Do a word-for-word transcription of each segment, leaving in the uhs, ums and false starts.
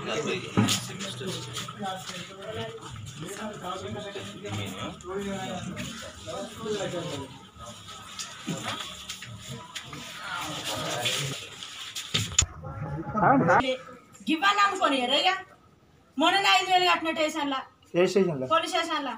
గివ్వని అమ్ముకొని ఇక మొన్న ఐదు వేలు కట్టిన స్టేషన్లో పోలీస్ స్టేషన్లో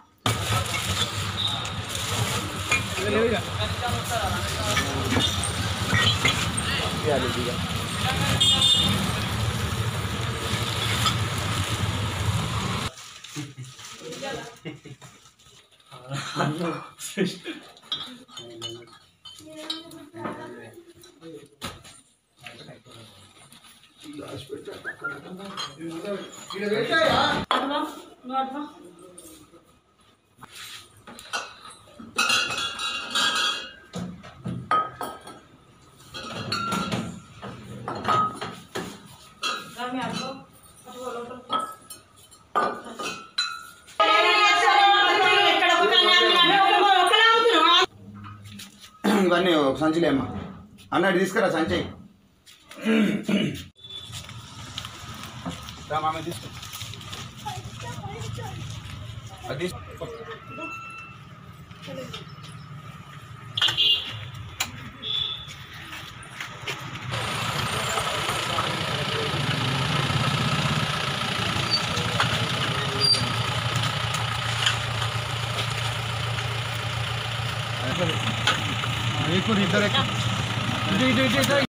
ఇవన్నీ ఒక సంచిలేమ్మా అన్నట్టు తీసుకురా సంచి మామ తీసుకో అది ఇద్దరు